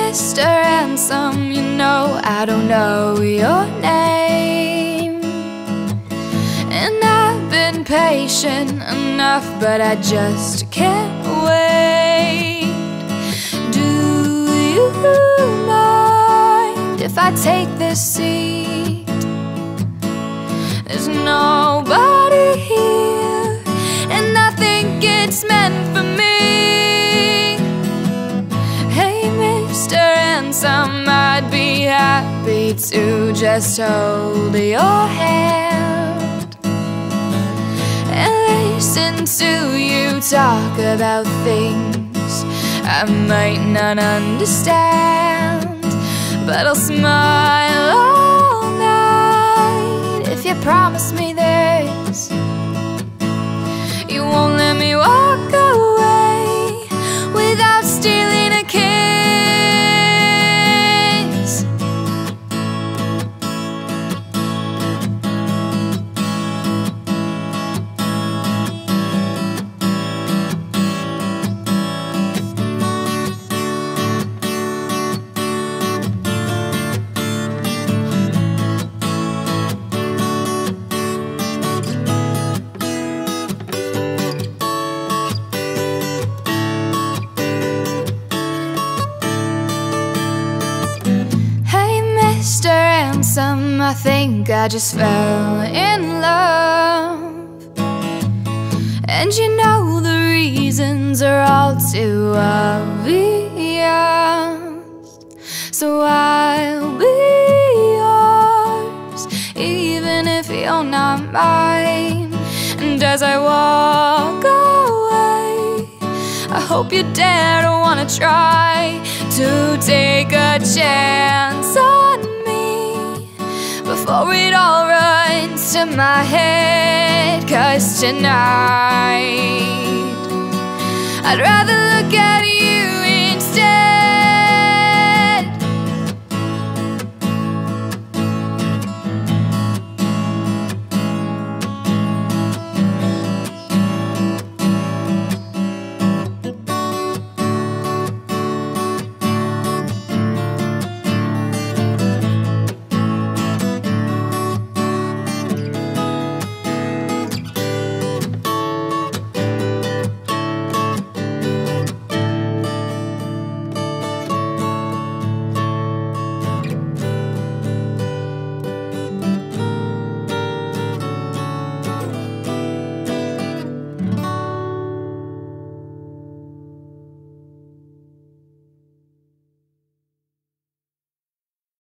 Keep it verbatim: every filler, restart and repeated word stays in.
Mister Handsome, you know I don't know your name, and I've been patient enough, but I just can't wait. Do you mind if I take this seat? There's nobody here, and I think it's meant for me. Hey, Mister Handsome, I'd be happy to just hold your hand and listen to you talk about things I might not understand, but I'll smile all night if you promise me this. You won't let me walk away without stealing a kiss. Mister Handsome, I think I just fell in love, and you know the reasons are all too obvious. So I'll be yours, even if you're not mine. And as I walk away, I hope you dare to wanna try to take a chance on me before it all runs to my head. 'Cause tonight I'd rather look at you instead.